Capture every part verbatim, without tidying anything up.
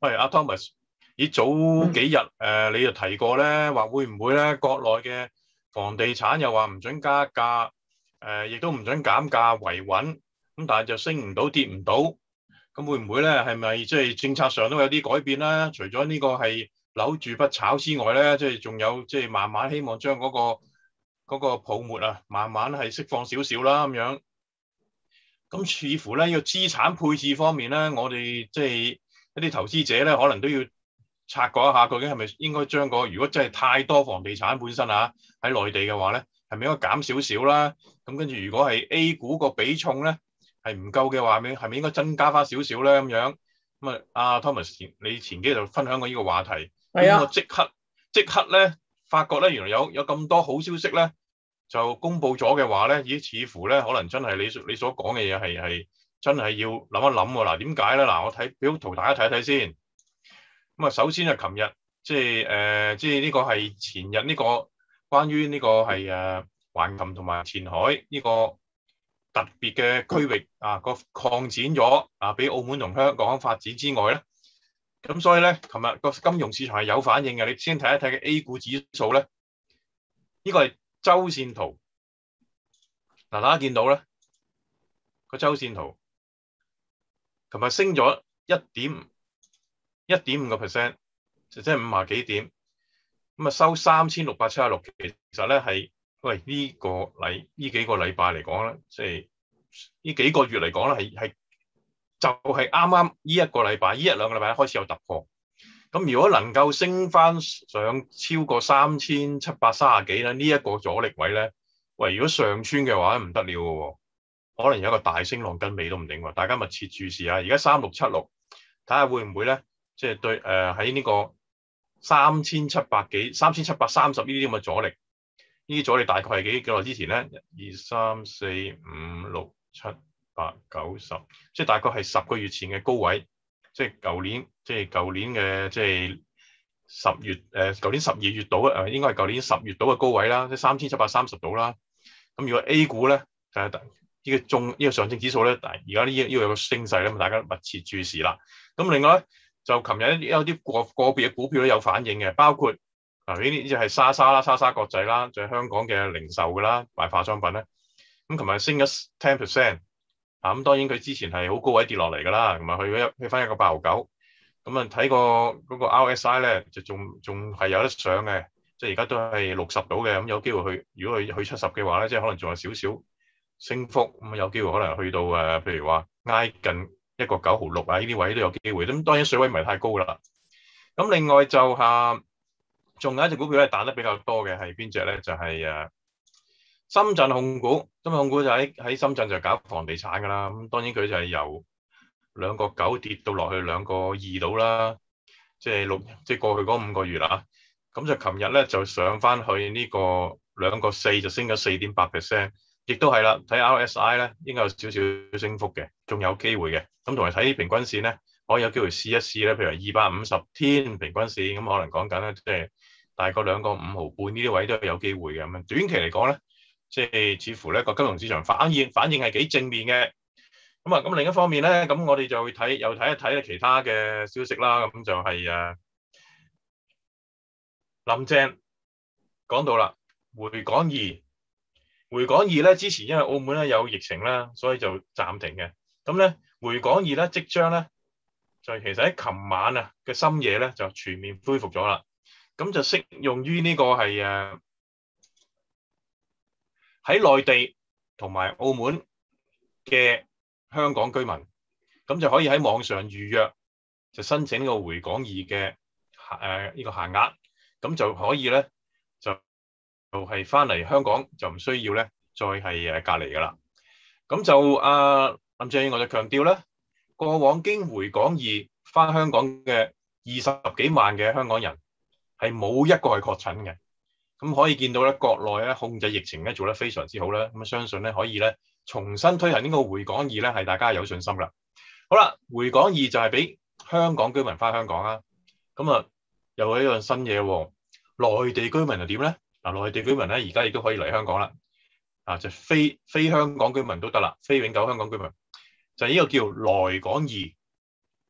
喂，阿 Thomas，以早幾日誒、呃，你就提過咧，話會唔會咧國內嘅房地產又話唔準加價，誒、呃，亦都唔準減價維穩，咁但係就升唔到跌唔到，咁會唔會咧係咪即係政策上都有啲改變啦？除咗呢個係扭住不炒之外咧，即係仲有即係慢慢希望將嗰、嗰個嗰個泡沫啊，慢慢係釋放少少啦咁樣。咁似乎咧，呢個資產配置方面咧，我哋即係一啲投資者咧，可能都要察覺一下，究竟係咪應該將個如果真係太多房地產本身啊喺內地嘅話咧，係咪應該減少少啦？咁跟住如果係 A 股個比重咧係唔夠嘅話，咪係咪應該增加翻少少咧咁樣？咁啊，阿 Thomas，你前幾日就分享過呢個話題，咁我即刻即刻咧發覺咧，原來有有咁多好消息咧。就公佈咗嘅話咧，咦？似乎咧，可能真係你你所講嘅嘢係係真係要諗一諗喎。嗱，點解咧？嗱，我睇俾幅圖大家睇一睇先。咁啊，首先啊，琴日即係誒，即係呢個係前日呢個關於呢個係誒橫琴同埋前海呢個特別嘅區域啊，個擴展咗啊，俾澳門同香港發展之外咧，咁所以咧，琴日個金融市場係有反應嘅。你先睇一睇嘅 A 股指數咧，呢個係周線圖，嗱，大家見到咧個周線圖，琴日升咗一點一點五個 percent，就即係五廿幾點，咁啊收三千六百七十六。其實咧係喂呢個禮呢幾個禮拜嚟講咧，即係呢幾個月嚟講咧係係就係啱啱呢一個禮拜，呢一兩個禮拜開始有突破。咁如果能夠升翻上超過三千七百三十幾咧，呢、這、一個阻力位咧，喂，如果上穿嘅話唔得了嘅喎，可能有一個大升浪跟尾都唔定喎，大家密切注視下。而家三六七六，睇下會唔會咧，即、就、係、是、對誒喺呢個三千七百幾、三千七百三十呢啲咁嘅阻力，呢啲阻力大概係幾幾耐之前咧？一、二、三、四、五、六、七、八、九、十，即係大概係十個月前嘅高位。即係舊年，即係舊年嘅，即係十月誒，舊年十二月度誒，應該係舊年十月度嘅高位啦，即係三千七百三十度啦。咁如果 A 股咧，就係呢個中呢個上證指數咧，而家呢呢個有個升勢咧，咁大家密切注視啦。咁另外咧，就琴日有啲個個別嘅股票都有反應嘅，包括啊呢啲就係莎莎啦、莎莎國際啦，就係香港嘅零售嘅啦，賣化妝品咧。咁琴日升咗 ten percent。啊咁當然佢之前係好高位跌落嚟㗎啦，咁啊去咗去翻一個八毫九，咁啊睇個嗰個 R S I 咧就仲仲係有得上嘅，即係而家都係六十到嘅，咁有機會去，如果佢去七十嘅話咧，即係可能仲有少少升幅，咁有機會可能去到誒，譬如話挨近一個九毫六啊，呢啲位都有機會，咁當然水位唔係太高啦。咁另外就嚇，仲有一隻股票咧彈得比較多嘅係邊隻咧？就係誒。深圳控股，深圳控股就喺喺深圳就搞房地產㗎啦。咁當然佢就係由兩個九跌到落去兩個二度啦，即係六即係過去嗰五個月啦。咁就琴日咧就上翻去呢個兩個四，就升咗四點八 percent，亦都係啦。睇 R S I 咧應該有少少升幅嘅，仲有機會嘅。咁同埋睇平均線咧，可以有機會試一試咧。譬如二百五十天平均線，咁可能講緊咧，即係大概兩個五毫半呢啲位都有機會嘅。咁樣短期嚟講咧。即係似乎咧個金融市場反應反應係幾正面嘅，咁啊咁另一方面咧，咁我哋就會睇又睇一睇咧其他嘅消息啦。咁就係誒林鄭講到啦，回港易，回港易咧之前因為澳門咧有疫情啦，所以就暫停嘅。咁咧回港易咧即將咧就其實喺琴晚啊嘅深夜咧就全面恢復咗啦。咁就適用於呢個係誒。喺內地同埋澳門嘅香港居民，咁就可以喺網上預約，就申請呢個回港易嘅誒呢個限額，咁就可以咧就就係翻嚟香港就唔需要咧再係誒隔離噶啦。咁就啊林鄭我就強調咧，過往經回港易翻香港嘅二十幾萬嘅香港人係冇一個係確診嘅。咁可以見到咧，國內咧控制疫情咧做得非常之好啦。咁相信咧可以咧重新推行呢個回港易咧，係大家有信心啦。好啦，回港易就係俾香港居民翻香港啦。咁啊，又係一樣新嘢喎。內地居民又點咧？嗱，內地居民咧而家亦都可以嚟香港啦。啊，就非非香港居民都得啦，非永久香港居民就係呢個叫來港易。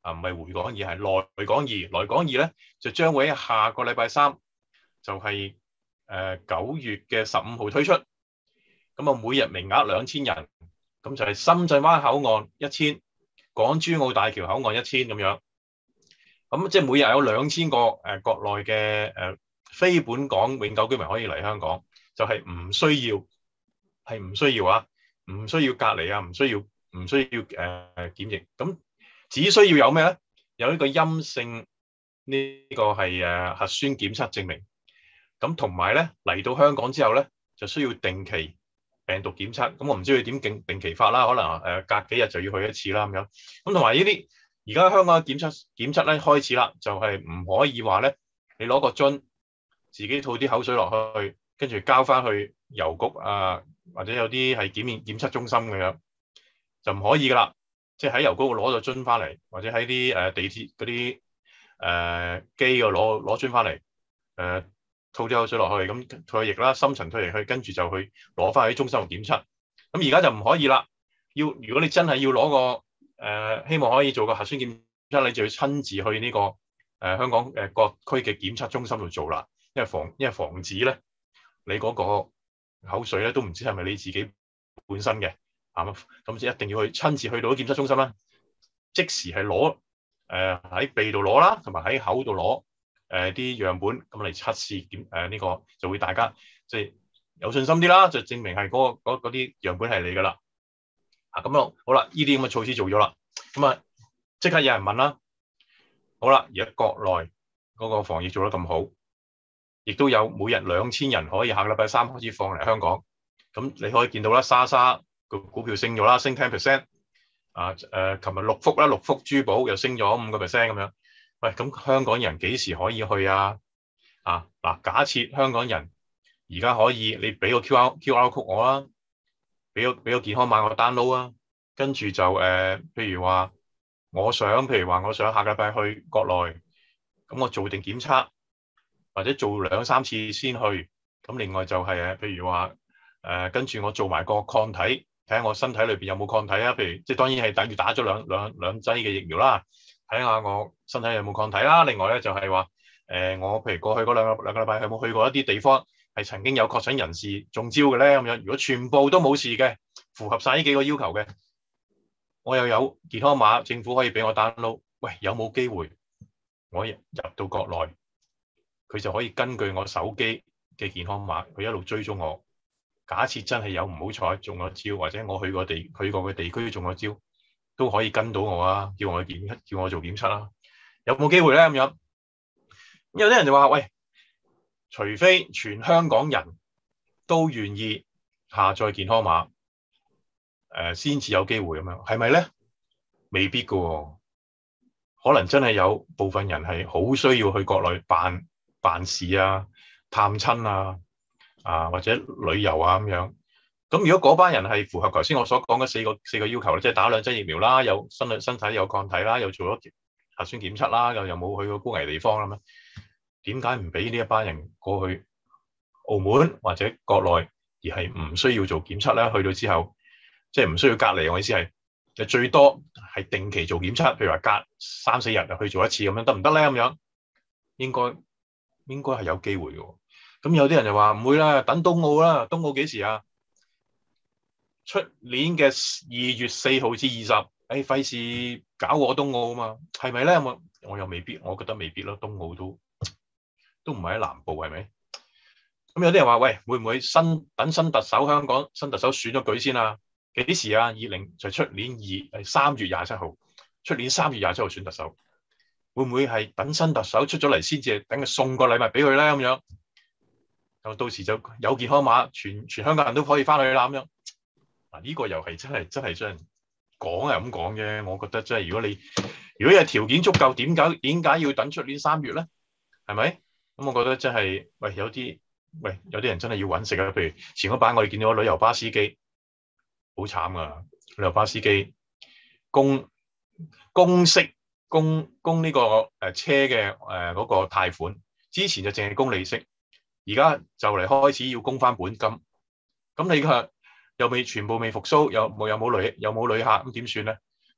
啊，唔係回港易，係來港易。來港易咧就將會喺下個禮拜三，就係誒九月嘅十五號推出。咁啊，每日名額兩千人，咁就係深圳灣口岸一千，港珠澳大橋口岸一千咁樣。咁即係每日有兩千個誒、呃、國內嘅誒、呃、非本港永久居民可以嚟香港，就係、是、唔需要係唔需要啊，唔需要隔離啊，唔需要唔需要誒、呃、檢疫。咁只需要有咩咧？有呢個陰性呢個係誒核酸檢測證明。咁同埋咧嚟到香港之後咧，就需要定期病毒檢測。咁我唔知佢點定定期法啦，可能誒、呃、隔幾日就要去一次啦咁樣。咁同埋呢啲。而家香港嘅檢測檢測咧開始啦，就係、是、唔可以話咧，你攞個樽自己吐啲口水落去，跟住交翻去郵局啊，或者有啲係檢驗檢測中心咁樣，就唔可以噶啦。即係喺郵局度攞咗樽翻嚟，或者喺啲誒地鐵嗰啲誒機度攞攞樽翻嚟，誒、呃、吐啲口水落去，咁吐液啦，深層吐液去，跟住就去攞翻去中心度檢測。咁而家就唔可以啦。要如果你真係要攞個誒、呃、希望可以做個核酸檢測，你就要親自去呢、這個誒、呃、香港誒各區嘅檢測中心度做啦，因為防因為防止咧你嗰個口水咧都唔知係咪你自己本身嘅，咁咁就一定要去親自去到檢測中心啦，即時係攞誒喺鼻度攞啦，同埋喺口度攞誒啲樣本咁嚟測試檢誒呢個就會大家即係、就是、有信心啲啦，就證明係嗰、那個嗰啲樣本係你噶啦。啊咁樣好啦，呢啲咁嘅措施做咗啦，咁啊即刻有人問啦，好啦，而家國內嗰個防疫做得咁好，亦都有每日兩千人可以下個禮拜三開始放嚟香港，咁你可以見到啦，莎莎個股票升咗啦，升 ten percent， 啊誒，琴日六福啦，六福珠寶又升咗五個 percent 咁樣，喂，咁香港人幾時可以去啊？啊嗱，假設香港人而家可以，你俾個 Q R Q R code 我啦。俾個俾個健康碼我 download 啊，跟住就誒、呃，譬如話我想，譬如話我想下個禮拜去國內，咁我做定檢測，或者做兩三次先去，咁另外就係、是、誒，譬如話誒、呃，跟住我做埋個抗體，睇下我身體裏邊有冇抗體啊，譬如即係當然係等於打咗兩兩兩劑嘅疫苗啦，睇下我身體有冇抗體啦。另外咧就係話誒，我譬如過去嗰兩個兩個禮拜有冇去過一啲地方係曾經有確診人士中招嘅咧，咁樣如果全部都冇事嘅，符合晒呢幾個要求嘅，我又有健康碼，政府可以俾我 download。喂，有冇機會我入到國內，佢就可以根據我手機嘅健康碼，佢一路追蹤我。假設真係有唔好彩中咗招，或者我去過地去過嘅地區中咗招，都可以跟到我啊，叫我檢叫我做檢測啦。有冇機會咧咁樣？有啲人就話喂，除非全香港人都願意下載健康碼，誒先至有機會咁樣，係咪咧？未必噶喎，可能真係有部分人係好需要去國內辦辦事啊、探親啊、啊或者旅遊啊咁樣。咁如果嗰班人係符合頭先我所講嘅四個四個要求，即係打兩劑疫苗啦，有身體身體有抗體啦，又做咗核酸檢測啦，又又冇去過高危地方啦咩？點解唔俾呢一班人過去澳門或者國內，而係唔需要做檢測咧？去到之後，即係唔需要隔離。我意思係，就最多係定期做檢測，譬如話隔三四日去做一次咁樣，得唔得咧？咁樣應該應該係有機會嘅。咁有啲人就話唔會啦，等冬奧啦。冬奧幾時啊？出年嘅二月四號至二十，誒費事搞我冬奧啊嘛，係咪咧？我我又未必，我覺得未必咯。冬奧都都唔係喺南部，係咪？咁有啲人話喂，會唔會新等新特首香港新特首選咗舉先啊？幾時啊？二零就出年二誒三月廿七號，出年三月廿七號選特首，會唔會係等新特首出咗嚟先至等佢送個禮物俾佢咧？咁樣就到時就有健康碼，全全香港人都可以翻去啦咁樣。嗱，呢個又係真係真係真係講係咁講啫。我覺得真係如果你如果有條件足夠，點解點解要等出年三月咧？係咪？咁我覺得真係喂有啲喂有啲人真係要揾食啊。譬如前嗰排我哋見到旅遊巴司機好慘啊，旅遊巴司機供供息供供呢個誒車嘅誒嗰個貸款，之前就淨係供利息，而家就嚟開始要供翻本金。咁你個又未全部未復甦，又冇又冇旅又冇旅客，咁點算咧？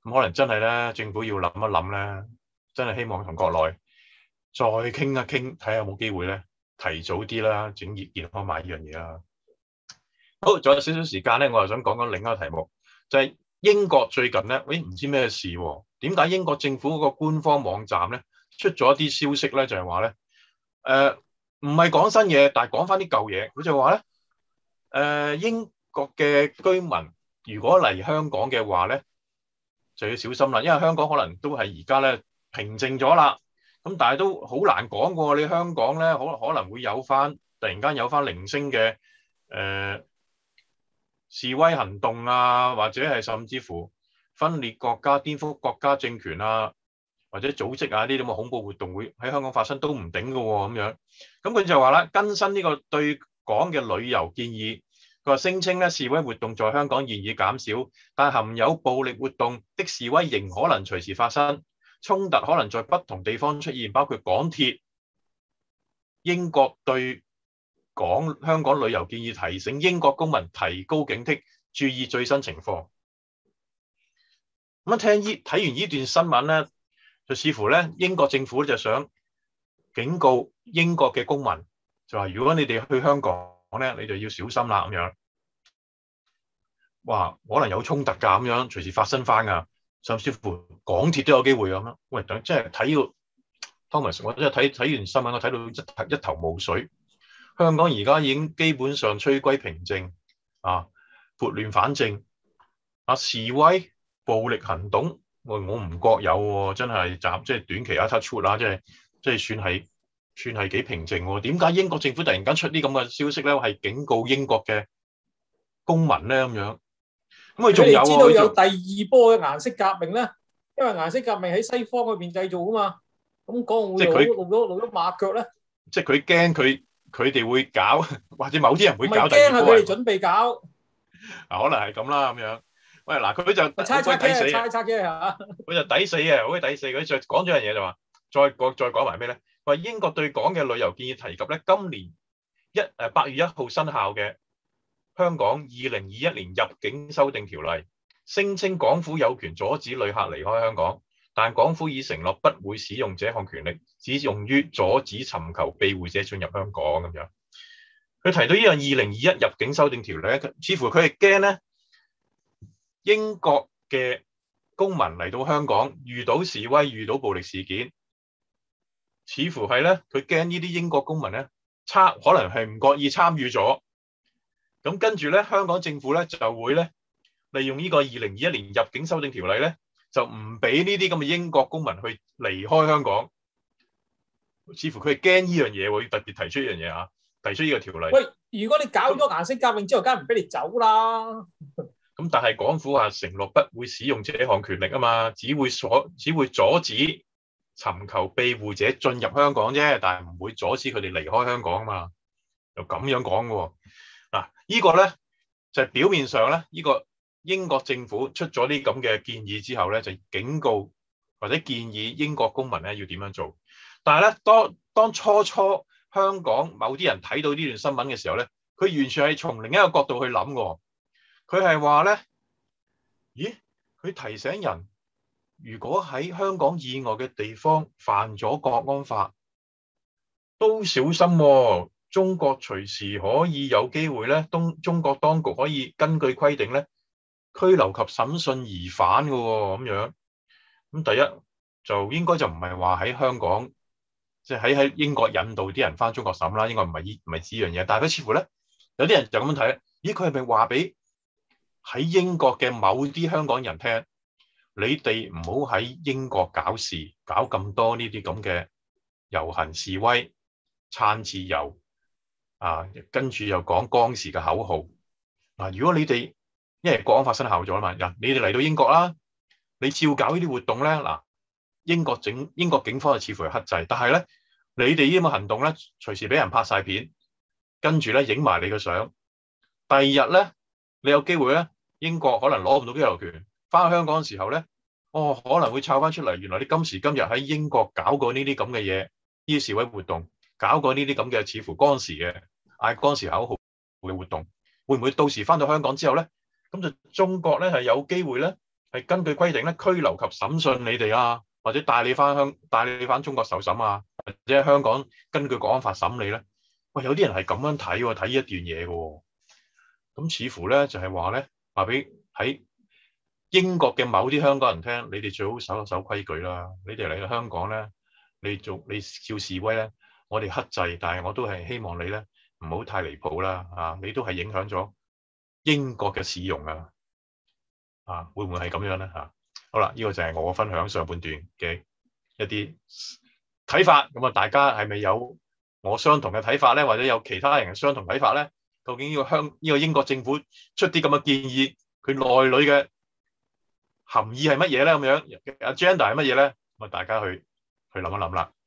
咁可能真係咧，政府要諗一諗咧，真係希望同國內再傾一傾，睇下有冇機會咧，提早啲啦，整熱健康碼呢樣嘢啦。好，仲有少少時間咧，我又想講講另一個題目，就係英國最近咧，喂，唔知咩事喎？點解英國政府嗰個官方網站咧出咗一啲消息咧，就係話咧，誒唔係講新嘢，但係講翻啲舊嘢。佢就話咧，誒英國嘅居民如果嚟香港嘅話咧，就要小心啦，因為香港可能都係而家咧平靜咗啦，咁但係都好難講過，你香港咧可可能會有翻突然間有翻零星嘅誒。呃示威行動啊，或者係甚至乎分裂國家、顛覆國家政權啊，或者組織啊呢啲咁嘅恐怖活動會喺香港發生都唔頂嘅喎，咁樣。咁佢就話啦，更新呢個對港嘅旅遊建議，佢話聲稱咧示威活動在香港現已減少，但含有暴力活動的示威仍可能隨時發生，衝突可能在不同地方出現，包括港鐵、英國對港香港旅遊建議提醒英國公民提高警惕，注意最新情況。咁聽依睇完呢段新聞咧，就似乎咧英國政府就想警告英國嘅公民，就話如果你哋去香港咧，你就要小心啦咁樣。哇，可能有衝突㗎咁樣，隨時發生翻㗎，甚至乎港鐵都有機會咁樣。喂，等即係睇到 Thomas， 我真係睇睇完新聞，我睇到一一頭霧水。香港而家已經基本上趨歸平靜，啊，撥亂反正，啊示威暴力行動，我我唔覺有喎，真係暫即係短期一 touch wood啦，即係即係算係算係幾平靜喎。點解英國政府突然間出啲咁嘅消息咧？係警告英國嘅公民咧咁樣。咁佢仲有啊？ 知道有第二波嘅顏色革命咧，因為顏色革命喺西方嗰邊製造啊嘛，咁講會露露咗露咗馬腳咧。即係佢驚佢。佢哋會搞，或者某啲人會搞第二波。唔係驚，係佢哋準備搞。 啊，可能係咁啦，咁樣。喂，嗱，佢就猜測嘅，猜測嘅嚇。 佢就抵死嘅，好鬼抵死。佢就講咗樣嘢就話，再講再講埋咩咧？話英國對港嘅旅遊建議提及咧，今年一誒八月一號生效嘅香港二零二一年入境修訂條例，聲稱港府有權阻止旅客離開香港。但港府已承諾不會使用這項權力，只用於阻止尋求庇護者進入香港咁樣。佢提到呢樣二零二一入境修訂條例，似乎佢係驚咧英國嘅公民嚟到香港遇到示威、遇到暴力事件，似乎係咧佢驚呢啲英國公民咧參可能係唔覺意參與咗，咁跟住咧香港政府咧就會咧利用呢個二零二一年入境修訂條例咧。就唔俾呢啲咁嘅英國公民去離開香港，似乎佢係驚呢樣嘢喎，要特別提出呢樣嘢啊，提出呢個條例。 喂，如果你搞咗顏色革命之後，梗係唔俾你走啦。 咁但係港府話承諾不會使用這項權力啊嘛，只會阻只會阻止尋求庇護者進入香港啫，但係唔會阻止佢哋離開香港啊嘛，又咁樣講嘅喎。嗱，呢個咧就係表面上咧，呢個。英國政府出咗啲咁嘅建議之後咧，就警告或者建議英國公民咧要點樣做。但係咧，當當初初香港某啲人睇到呢段新聞嘅時候咧，佢完全係從另一個角度去諗嘅。佢係話咧，咦？佢提醒人，如果喺香港以外嘅地方犯咗國安法，都小心喎。中國隨時可以有機會咧，東中國當局可以根據規定咧。拘留及審訊疑犯嘅喎，咁樣咁第一就應該就唔係話喺香港，即係喺喺英國引導啲人翻中國審啦，應該唔係依唔係呢樣嘢。但係佢似乎咧有啲人就咁樣睇，咦？佢係咪話俾喺英國嘅某啲香港人聽，你哋唔好喺英國搞事，搞咁多呢啲咁嘅遊行示威、撐自由啊，跟住又講當時嘅口號啊，如果你哋因為國安法生效咗啦嘛，嗱，你哋嚟到英國啦，你照搞呢啲活動咧，嗱，英國整英國警方就似乎係克制，但係咧，你哋呢啲咁嘅行動咧，隨時俾人拍晒片，跟住咧影埋你嘅相，第二日咧，你有機會咧，英國可能攞唔到居留權，翻去香港嘅時候咧，哦，可能會抄翻出嚟，原來你今時今日喺英國搞過呢啲咁嘅嘢，呢啲示威活動，搞過呢啲咁嘅似乎當時嘅嗌當時口號嘅活動，會唔會到時翻到香港之後咧？咁就中國咧係有機會咧係根據規定咧拘留及審訊你哋啊，或者帶你翻香帶你翻中國受審啊，或者喺香港根據國安法審你咧。喂，有啲人係咁樣睇喎，睇呢一段嘢嘅喎。咁似乎咧就係話咧，話俾喺英國嘅某啲香港人聽，你哋最好守守規矩啦。你哋嚟到香港咧，你做你叫示威咧，我哋克制，但係我都係希望你咧唔好太離譜啦。啊，你都係影響咗英國嘅市容啊。啊，會唔會係咁樣咧？嚇、啊，好啦，呢、這個就係我分享上半段嘅一啲睇法。咁啊，大家係咪有我相同嘅睇法咧，或者有其他人嘅相同睇法咧？究竟呢個香呢個英國政府出啲咁嘅建議，佢內裏嘅含義係乜嘢咧？咁樣 agenda 係乜嘢咧？咁啊，大家去去諗一諗啦。